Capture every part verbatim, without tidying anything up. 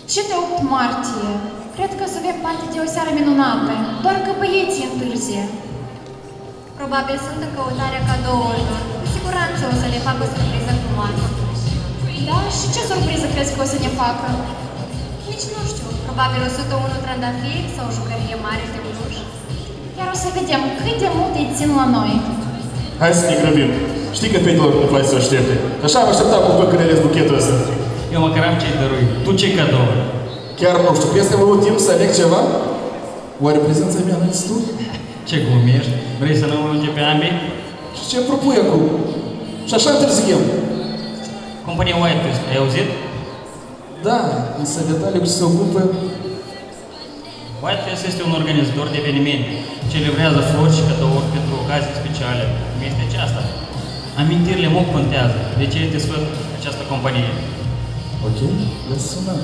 Ce de opt martie? Cred că o să avem parte de o seară minunată, doar că băieții întârzie. Probabil sunt în căutarea cadourilor. Cu siguranță o să le fac o surpriză frumoasă. Da? Și ce surpriză crezi că o să ne facă? Nici nu știu. Probabil o sută unu trandafiri sau o jucărie mare de uș. Chiar o să vedem cât de mult îi țin la noi. Hai să ne grăbim. Știi că fetelor nu place să aștepte. Așa am așteptat cu când ales buchetul ăsta. Eu măcar am ce-i dărui. Tu ce cadou? Chiar nu știu. Crezi că am avut timp să aleg ceva? Oare prezența mea nu-i destul? Ce glumești? Vrei să ne înlunge pe ambii? Și ce propui acum? Și așa întârziem. Compania Whitefest, ai auzit? Da, însă detaliul ce se ocupă... Whitefest este un organizator de evenimente. Celebrează flori și cadouri pentru ocazii speciale. Cum este aceasta? Amintirile mult contează. De ce te sfăt această companie? Ok, le-ați sunat.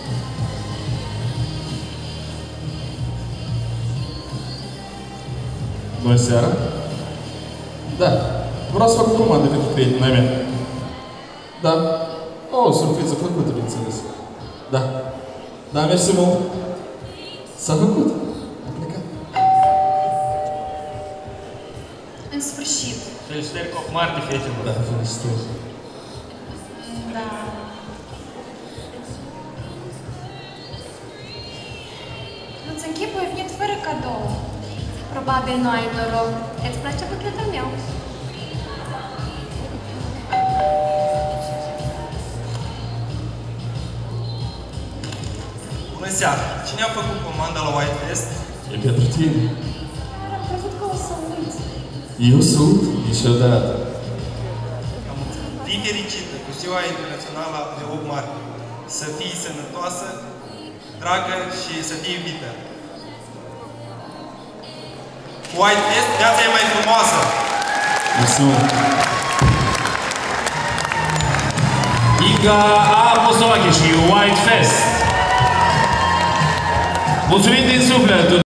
Bună seara! Da, vreau să fac o comandă pentru prietena mea. Da. O, surpriză făcută, bineînțeles. Da. Da, mersi mult. S-a făcut. A plecat. În sfârșit. Felicitări cu opt martie, fetelor. Da, felicitări. Da. Nu-ți închipui venit fără cadou. Probabil nu ai noroc. Îți place buchetul meu? Bună seara! Cine a făcut comanda la Whitefest? E pentru tine. Am crezut că o să uiți. Eu sunt niciodată. Fii fericită cu Ziua Internațională de opt martie. Să fii sănătoasă, dragă și să fii iubită. Cu Whitefest, viața e mai frumoasă! Mulțumesc! Iga Apostoache și Whitefest. Mulțumim din suflet!